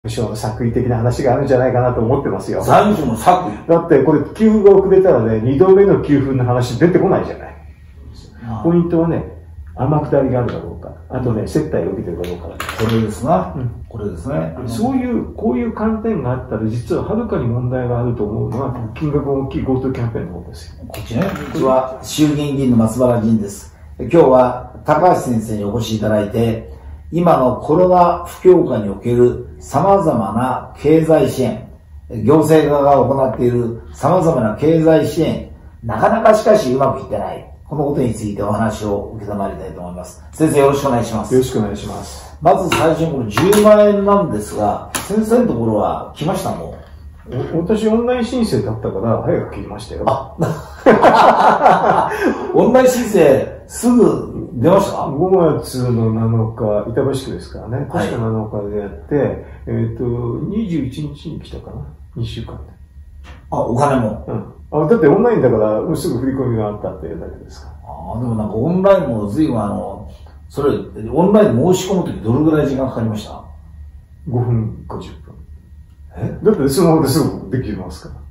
の作為的な話があるんじゃないかなと思ってますよ。 財務省の作為だってこれ給付が遅れたらね、2度目の給付の話出てこないじゃない。ポイントはね、天下りがあるかどうか、あとね、接待を受けてるかどうかだ。 これですな、これですね。 こういう観点があったら、実ははるかに問題があると思うのは、金額が大きい GoTo キャンペーンのことですよ。 こっちね。こんにちは、衆議院議員の松原仁です。今日は高橋先生にお越しいただいて、今のコロナ不況下における様々な経済支援、行政側が行っている様々な経済支援、なかなかしかしうまくいってない。このことについてお話を受けたまりたいと思います。先生よろしくお願いします。 よろしくお願いします。 まず最初にこの10万円なんですが、先生のところは来ましたもん。 私オンライン申請だったから早く切りましたよ。 オンライン申請すぐ出ました ？5月の7日、板橋区ですからね。確か7日でやって、21日に来たかな。2週間で。 お金も。 だってオンラインだからすぐ振り込みがあったっていうだけですから。 でもなんかオンラインも随分それ、オンライン申し込むときどれぐらい時間かかりました？ 5 分、50分。だってスマホですぐできますから。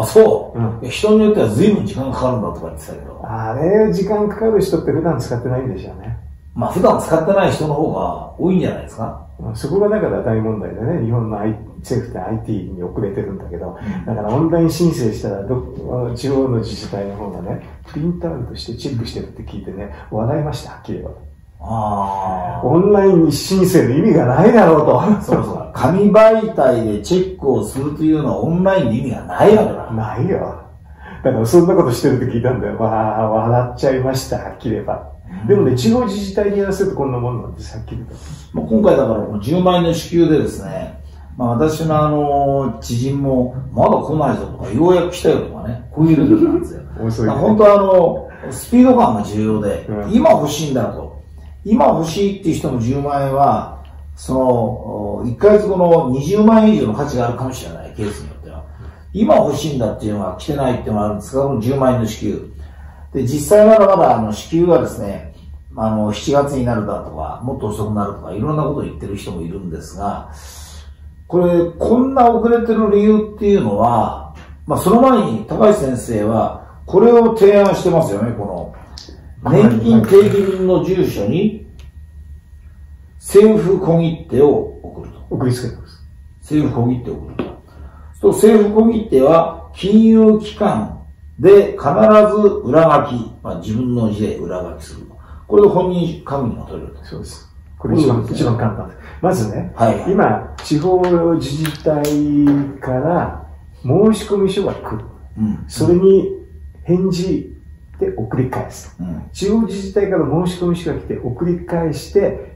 そう。人によっては随分時間かかるんだとか言ってたけど。 時間かかる人って普段使ってないんでしょうね。 普段使ってない人の方が多いんじゃないですか。 そこがだから大問題でね、日本の政府って IT に遅れてるんだけど、だからオンライン申請したら地方の自治体の方がね、プリントアウトしてチェックしてるって聞いてね、笑いました、はっきり言えば。オンラインに申請の意味がないだろうと。 そう。紙媒体でチェックをするというのはオンラインの意味がないわけだ。 ないよ。だからそんなことしてるって聞いたんだよ。笑っちゃいました、はっきり言えば。でもね、地方自治体にやらせるとこんなもんなんです、はっきり言うと。 今回だから10万円の支給でですね、私の知人もまだ来ないぞとか、ようやく来たよとかね、こういうレベルなんですよ。本当はスピード感が重要で、今欲しいんだと。今欲しいっていう人の10万円は、1ヶ月後の20万円以上の価値があるかもしれない、ケースによっては。今欲しいんだっていうのは来てないっていうのがあるんですが、この10万円の支給。で、実際まだまだ支給はですね、7月になるだとか、もっと遅くなるとか、いろんなことを言ってる人もいるんですが、こんな遅れてる理由っていうのは、その前に高橋先生は、これを提案してますよね、年金定期便の住所に、政府小切手を送ると。 送りつけてます。 政府小切手を送ると。政府小切手は、金融機関で必ず裏書き、自分の字で裏書きすると。これで本人確認が取れると。 そうです。これ一番簡単です。まずね、今、地方自治体から申込書が来る。それに返事で送り返す。地方自治体から申込書が来て送り返して、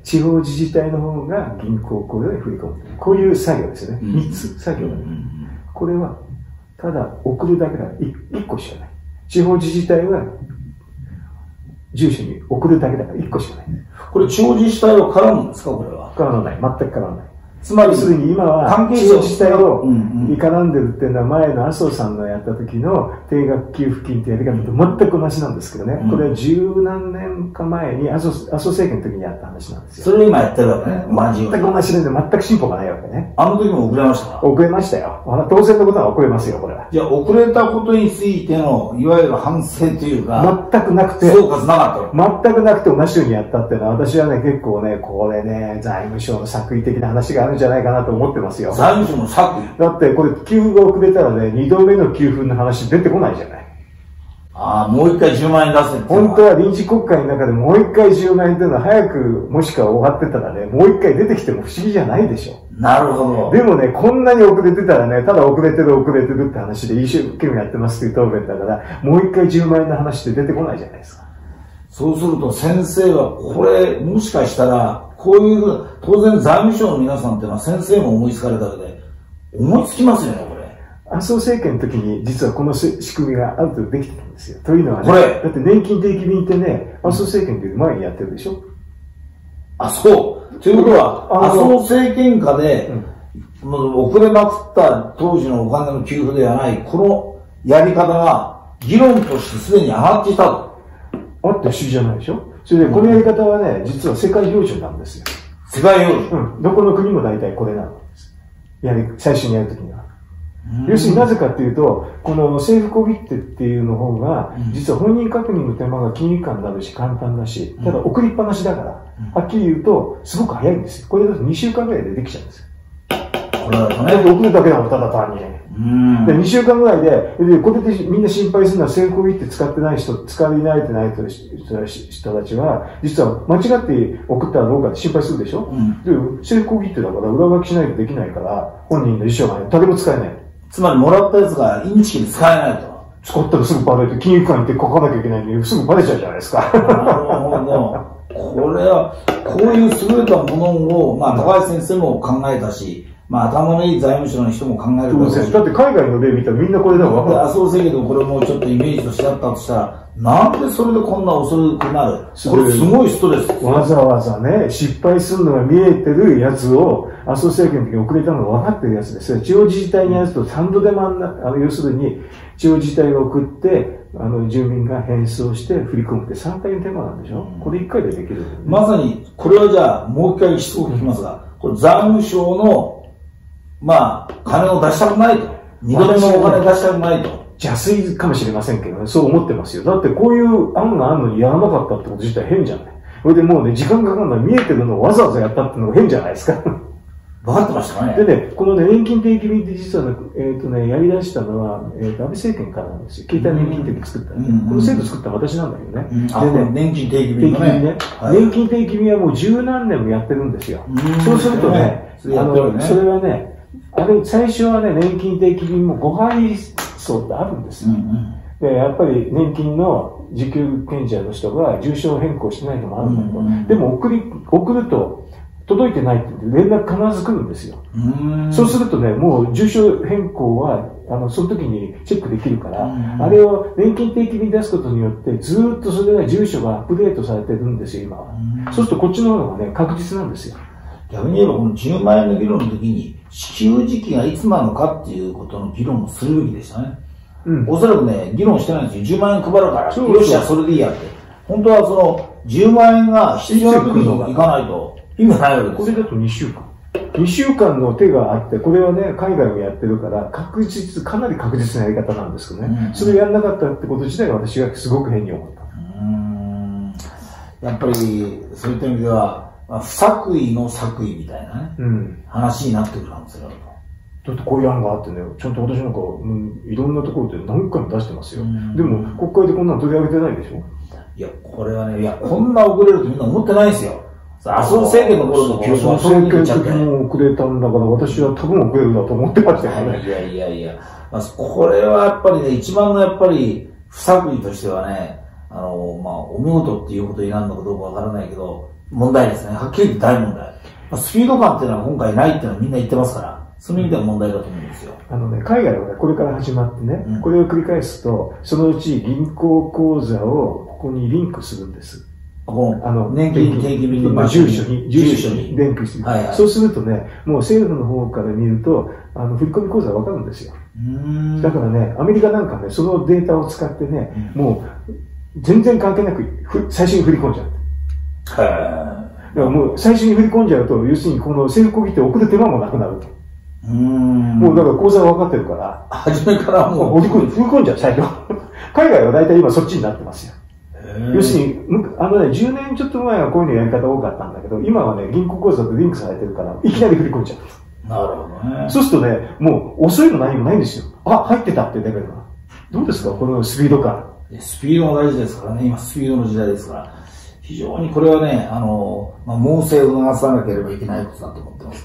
地方自治体の方が銀行口座に振り込む。こういう作業ですよね。3つ作業がね。これは、ただ送るだけだ。1個しかない。地方自治体は、住所に送るだけだから1個しかない。 これ地方自治体は絡むんですか、これは。 絡まない。全く絡まない。 つまり、 すでに今は、地方自治体を絡んでるっていうのは前の麻生さんのやった時の定額給付金ってやり方と全く同じなんですけどね。これは十何年か前に麻生政権の時にやった話なんですよ。 それを今やってるわけね。 全く同じで全く進歩がないわけね。 あの時も遅れましたか？ 遅れましたよ。当然のことは遅れますよ、これは。 じゃあ遅れたことについての、いわゆる反省というか。 全くなくて。 総括なかった。 全くなくて同じようにやったっていうのは、私はね、結構ね、これね、財務省の作為的な話があるんじゃないかなと思ってますよ。 財務省の作為？ だってこれ給付が遅れたらね、2度目の給付の話出てこないじゃない。 もう一回10万円出せって。 本当は臨時国会の中でもう一回10万円っていうのは早くもしくは終わってたらね、もう一回出てきても不思議じゃないでしょ。 なるほど。 でもね、こんなに遅れてたらね、ただ遅れてるって話で一生懸命やってますっていう答弁だから、もう一回10万円の話って出てこないじゃないですか。 そうすると先生は、これ、もしかしたら、こういう、当然財務省の皆さんっていうのは先生も思いつかれたわけで、思いつきますよね、これ。 麻生政権の時に実はこの仕組みがある程度できてたんですよ。というのはね、 これだって年金定期便ってね、麻生政権より前にやってるでしょ。 そう。ということは、麻生政権下で、遅れまくった当時のお金の給付ではない、このやり方が議論としてすでに上がっていたと。 あって不思議じゃないでしょ。それで、このやり方はね、実は世界標準なんですよ。 世界標準？ どこの国も大体これなんです。 最初にやるときには。要するになぜかっていうと、この政府小切手っていうの方が、実は本人確認の手間が金融機関になるし簡単だし、ただ送りっぱなしだから、はっきり言うと、すごく早いんですよ。これだと2週間ぐらいでできちゃうんですよ。これだとね。だって送るだけだもん、ただ単に。で2週間ぐらいで、これでみんな心配するのは政府小切手使ってない人、使い慣れてない人たちは、実は間違って送ったらどうかって心配するでしょ。で政府小切手だから裏書きしないとできないから、本人の意思はね、誰も使えない。 つまりもらったやつがインチキに使えないと。 使ったらすぐバレて、金融機関に行って書かなきゃいけないのに、すぐバレちゃうじゃないですか。 なるほど。これは、こういう優れたものを、高橋先生も考えたし、頭のいい財務省の人も考えるだって海外の例見たらみんなこれでも分かる。 そうですけど、これもちょっとイメージとしてあったとしたら、なんでそれでこんな遅くなる？これすごいストレス。 わざわざね、失敗するのが見えてるやつを、麻生政権の時に遅れたのが分かってるやつです。地方自治体にやると3度手間になって、要するに、地方自治体が送って、住民が返送して振り込むって3回の手間なんでしょ。これ1回でできる、ね。 まさに、これはじゃあ、もう一回しつこく聞きますが、これ財務省の、金を出したくないと。二度目のお金出したくないと。 邪推かもしれませんけどね、そう思ってますよ。だってこういう案があるのにやらなかったってこと自体変じゃない。それでもうね、時間かかるのは見えてるのをわざわざやったってのが変じゃないですか。 分かってましたかね。 でね、このね、年金定期便って実はね、やり出したのは、安倍政権からなんですよ。携帯年金定期作ったね。この制度作ったの私なんだけどね。 でね、年金定期便ね。 年金定期便はもう十何年もやってるんですよ。そうするとね、それはね、最初はね、年金定期便も5倍層ってあるんですよ。で、やっぱり年金の受給権者の人が住所変更してないのもあるんだけど、でも送ると届いてないって連絡必ず来るんですよ。そうするとね、もう住所変更は、その時にチェックできるから、あれを年金定期便出すことによって、ずっとそれが住所がアップデートされてるんですよ、今は。そうするとこっちの方がね、確実なんですよ。 逆に言えばこの10万円の議論の時に支給時期がいつなのかっていうことの議論をするべきでしたね。おそらくね、議論してないんですよ。10万円配るから、よし、それでいいやって。本当はその10万円が必要な時に行かないと意味がないわけです。 これだと2週間。2週間の手があって、これはね、海外もやってるから、かなり確実なやり方なんですけどね。それをやらなかったってこと自体は私がすごく変に思った。 やっぱり、そういった意味では、不作為の作為みたいなね、話になってくる可能性があると。 だってこういう案があってね、ちゃんと私なんか、いろんなところで何回も出してますよ。でも、国会でこんなの取り上げてないでしょ。 いや、これはね、こんな遅れるとみんな思ってないんですよ。麻生政権の頃の記憶も政権の時も遅れたんだから、私は多分遅れるだと思ってましたよね。 いや、これはやっぱりね、一番のやっぱり不作為としてはね、お見事っていうことになるのかどうかわからないけど、問題ですね。はっきり言って大問題。スピード感っていうのは今回ないっていうのはみんな言ってますから、その意味では問題だと思うんですよ。 海外はね、これから始まってね、これを繰り返すと、そのうち銀行口座をここにリンクするんです。 年金定期便の住所にリンクして、そうするとね、もう政府の方から見ると、振込口座わかるんですよ。だからね、アメリカなんかね、そのデータを使ってね、もう全然関係なく最初に振り込んじゃう。だからもう最初に振り込んじゃうと、要するにこの政府小切手送る手間もなくなると。もうだから口座が分かってるから、 初めからもう振り込んじゃう、最初。海外は大体今そっちになってますよ。要するに、10年ちょっと前はこういうのやり方多かったんだけど、今はね、銀行口座とリンクされてるから、いきなり振り込んじゃう。 なるほどね。 そうするとね、もう遅いの何もないんですよ。入ってたってレベルが。どうですか、このスピード感。 スピードが大事ですからね、今スピードの時代ですから。非常にこれはね、猛省を促さなければいけないことだと思ってます。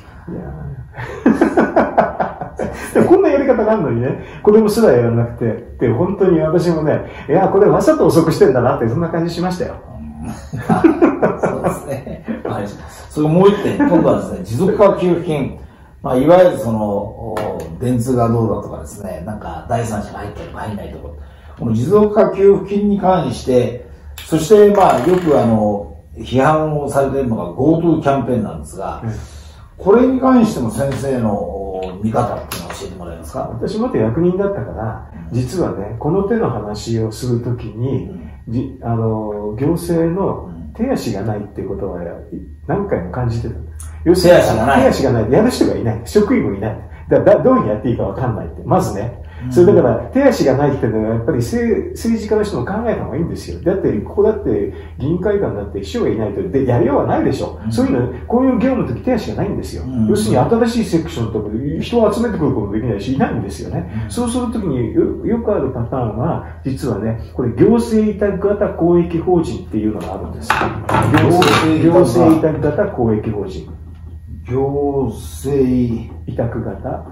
こんなやり方があるのにね、これもすらやらなくて、本当に私もね、これわざと遅くしてんだなって、そんな感じしましたよ。 そうですね。それもう一点、今度はですね、持続化給付金。いわゆる電通がどうだとかですね、なんか第三者が入ったり入んないところ。この持続化給付金に関して、そしてよく批判をされているのが GoTo キャンペーンなんですが、これに関しても先生の見方っていうのを教えてもらえますか？ 私もっと役人だったから、実はね、この手の話をするときに、行政の手足がないっていうことは何回も感じてたんです。 要するに手足がない。やる人がいない。職員もいない。だからどういうふうにやっていいかわかんないって。まずね。それだから手足がないっていうのはやっぱり政治家の人も考えた方がいいんですよ。だってここだって議員会館だって秘書がいないとでやりようはないでしょ。そういうの、こういう業務の時手足がないんですよ。要するに新しいセクションとか人を集めてくることもできないしいないんですよね。そうするときによくあるパターンは実はね、これ行政委託型公益法人っていうのがあるんです。行政委託型公益法人。 行政委託型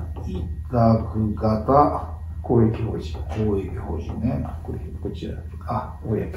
公益法人。 公益法人ね。 こちら。 公益。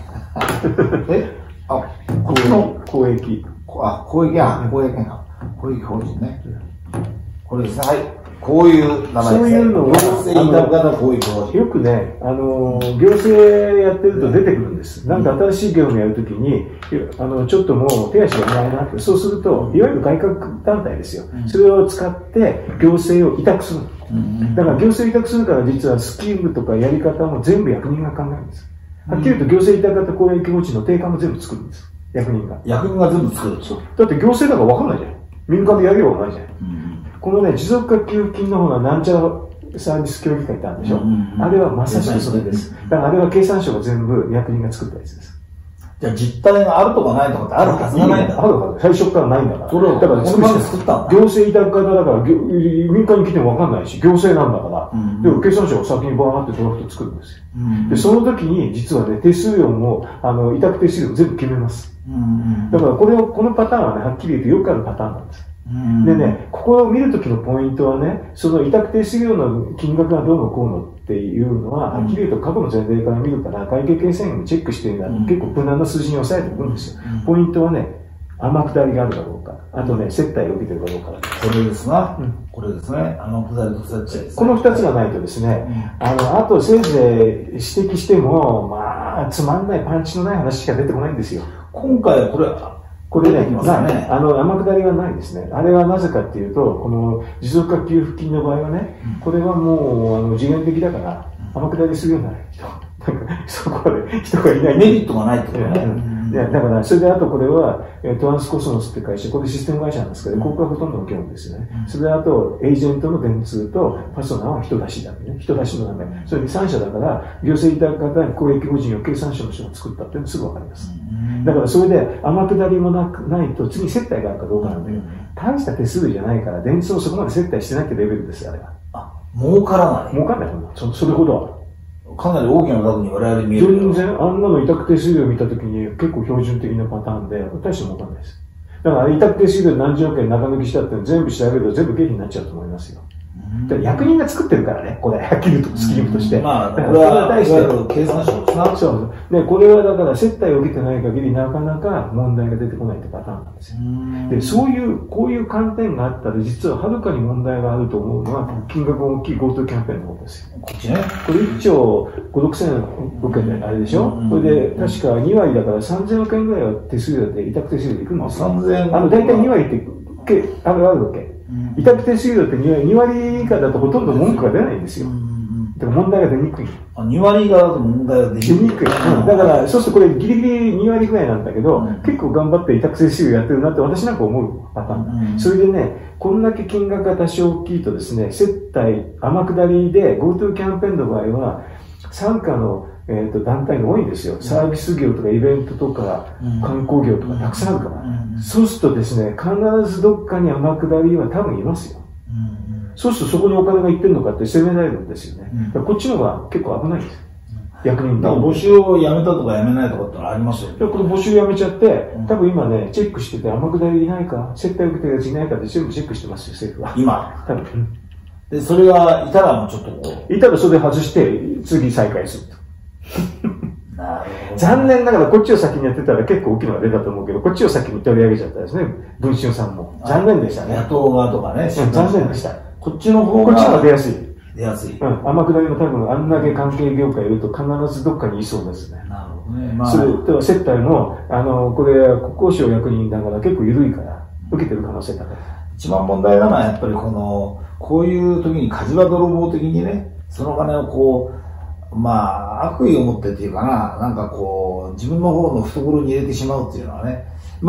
公益。 公益法人ね。これですね。はい。こういう名前ですね。 そういうのを、よくね、行政やってると出てくるんです。なんか新しい業務やるときに、ちょっともう手足がないなって、そうすると、いわゆる外郭団体ですよ。それを使って行政を委託する。だから行政委託するから実はスキームとかやり方も全部役人が考えるんです。はっきり言うと行政委託型公益法人の定価も全部作るんです。役人が。 役人が全部作る。 だって行政だから分かんないじゃん。民間でやりようがないじゃん。このね、持続化給付金の方がなんちゃらサービス協議会ってあるでしょ。あれはまさしくそれです。だからあれは経産省が全部役人が作ったやつです。 じゃあ実態があるとかないとかってあるはずがないんだ。 あるはず。最初からないんだから。 それを、だから作ったんだ。行政委託型だから、民間に来てもわかんないし、行政なんだから。でも経産省が先にバーってドラフト作るんですよ。で、その時に実はね、手数料も、委託手数料全部決めます。だからこのパターンはね、はっきり言ってよくあるパターンなんです。でね、ここを見るときのポイントはね、その委託手数料の金額がどうのこうのっていうのは、はっきり言うと過去の前例から見るから、会計検査院もチェックしてるのは結構無難な数字に抑えていくんですよ。ポイントはね、天下りがあるかどうか、あとね、接待を受けてるかどうか。 これですな。これですね。天下りと接待です。 この二つがないとですね、あとせいぜい指摘しても、まあ、つまんないパンチのない話しか出てこないんですよ。 今回これね、天下りはないですね。あれはなぜかっていうと、この持続化給付金の場合はね、これはもう次元的だから、天下りするようになる人。そこで人がいない。 メリットがないってことね。 だから、それであとこれは、トランスコスモスって会社、これシステム会社なんですけど、ここがほとんどの業務ですよね。それであと、エージェントの電通とパソナは人出しだね。人出しの名前。それに3社だから、行政委託型公益法人を経産省の人が作ったっていうのすぐわかります。だからそれで天下りもないと、次接待があるかどうかなんだけど、大した手数料じゃないから、電通をそこまで接待してないってレベルですよ、あれは。 儲からない。 儲からないそれほどは。 かなり大きな額に我々見える。 全然、あんなの委託手数料を見たときに結構標準的なパターンで、大して儲かんないです。だから委託手数料何十億円中抜きしたって全部調べると全部経費になっちゃうと思いますよ。役人が作ってるからね、これ、はっきり言うとスキームとして。 まあ、これは対して経産省ですな。 そうで、これはだから接待を受けてない限りなかなか問題が出てこないってパターンなんですよ。で、こういう観点があったら、実ははるかに問題があると思うのは、金額が大きい GoTo キャンペーンのことですよ。 こっちね。 これ1兆5、6千受けてあれでしょ、それで、確か2割だから3000億円ぐらいは手数料で委託手数料でいくんですよ。大体2割ってあるわけ。委託手数料って2割以下だとほとんど文句が出ないんですよ。だから問題が出にくい。 2割以下だと問題が出にくい。 だから、そうするとこれギリギリ2割ぐらいなんだけど、結構頑張って委託手数料やってるなって私なんか思うパターンだ。それでね、こんだけ金額が多少大きいとですね、接待、天下りで GoTo キャンペーンの場合は、傘下の団体が多いんですよ。サービス業とかイベントとか観光業とかたくさんあるから。そうするとですね、必ずどっかに天下りは多分いますよ。そうするとそこにお金がいってるのかって責められるんですよね。こっちの方が結構危ないんですよ。役人だから募集をやめたとかやめないとかってのありますよね。 この募集やめちゃって、多分今ね、チェックしてて天下りいないか、接待受けてるやついないかって全部チェックしてますよ、政府は。 今。 多分。 で、それがいたらもうちょっとこう。いたらそれで外して、次再開すると。 なるほど。 残念ながらこっちを先にやってたら結構大きいのが出たと思うけど、こっちを先に取り上げちゃったですね。文春さんも。残念でしたね。 野党側とかね。 残念でした。 こっちの方が。 こっちの方が出やすい。 出やすい。 天下りも多分あんだけ関係業界いると必ずどっかにいそうですね。 なるほどね。まあ。 それと接待も、これ国交省役人だから結構緩いから、受けてる可能性高い。 一番問題なのはやっぱりこういう時に火事場泥棒的にね、その金をまあ、悪意を持ってっていうかな、なんか自分の方の懐に入れてしまうっていうのはね、まあ、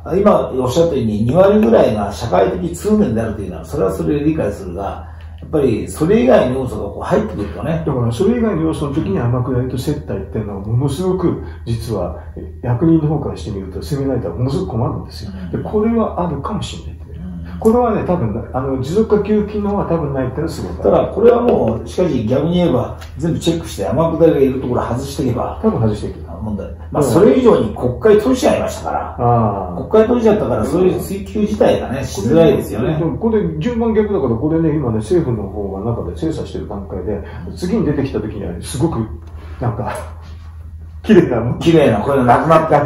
今おっしゃったように2割ぐらいが社会的通念であるというのは、それはそれで理解するが、やっぱりそれ以外の要素がこう入ってくるとね。 だからそれ以外の要素の時に天下りと接待っていうのはものすごく実は役人の方からしてみると責められたらものすごく困るんですよ。でこれはあるかもしれない。これはね、多分持続化給付金の方は多分ないっていうのはすごい。 ただ、これはもう、しかし逆に言えば、全部チェックして、天下りがいるところ外していけば、 多分外していけば。 問題。まあ、それ以上に国会閉じちゃいましたから、国会閉じちゃったから、そういう追及自体がね、しづらいですよね。 これ、順番逆だから、これね、今ね、政府の方が中で精査してる段階で、次に出てきた時には、すごく、なんか、綺麗な、これがなくなって、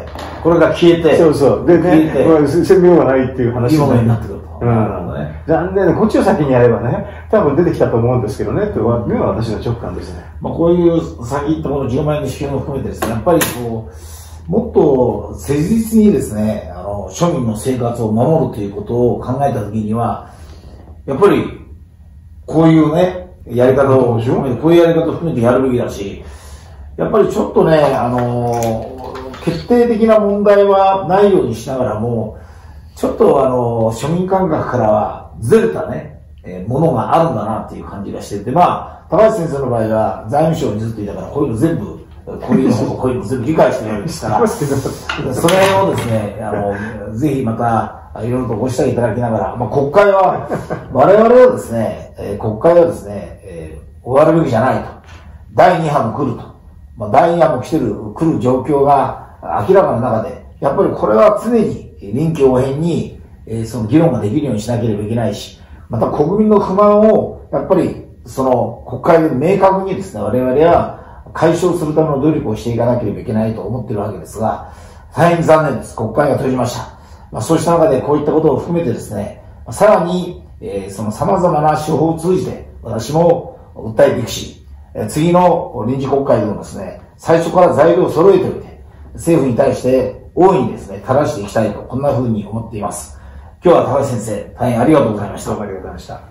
これが消えて。 そうそう。でね、これ、専門がないっていう話になってくると。 残念ね、こっちを先にやればね、多分出てきたと思うんですけどね、というのは私の直感ですね。 まあ、こういう先言ったこの10万円の支給も含めてですね、やっぱりこう、もっと切実にですね、庶民の生活を守るということを考えたときには、やっぱり、こういうね、やり方を含めて、こういうやり方を含めてやるべきだし、やっぱりちょっとね、決定的な問題はないようにしながらも、ちょっと庶民感覚からはずれたね、ものがあるんだなっていう感じがしてて、まあ、高橋先生の場合は財務省にずっといたから、こういうの全部、こういうの全部理解してるわけですから、それをですね、ぜひまた、いろいろとご指摘いただきながら、まあ、国会は、我々はですね、国会はですね、終わるべきじゃないと。第2波も来ると。まあ、第2波も来る状況が明らかな中で、やっぱりこれは常に臨機応変に、その議論ができるようにしなければいけないし、また国民の不満を、やっぱり、その国会で明確にですね、我々は解消するための努力をしていかなければいけないと思っているわけですが、大変残念です。国会が閉じました。まあ、そうした中でこういったことを含めてですね、さらに、その様々な手法を通じて、私も訴えていくし、次の臨時国会でもですね、最初から材料を揃えておいて、政府に対して大いにですね、正していきたいと、こんな風に思っています。今日は高橋先生、大変ありがとうございました。 どうもありがとうございました。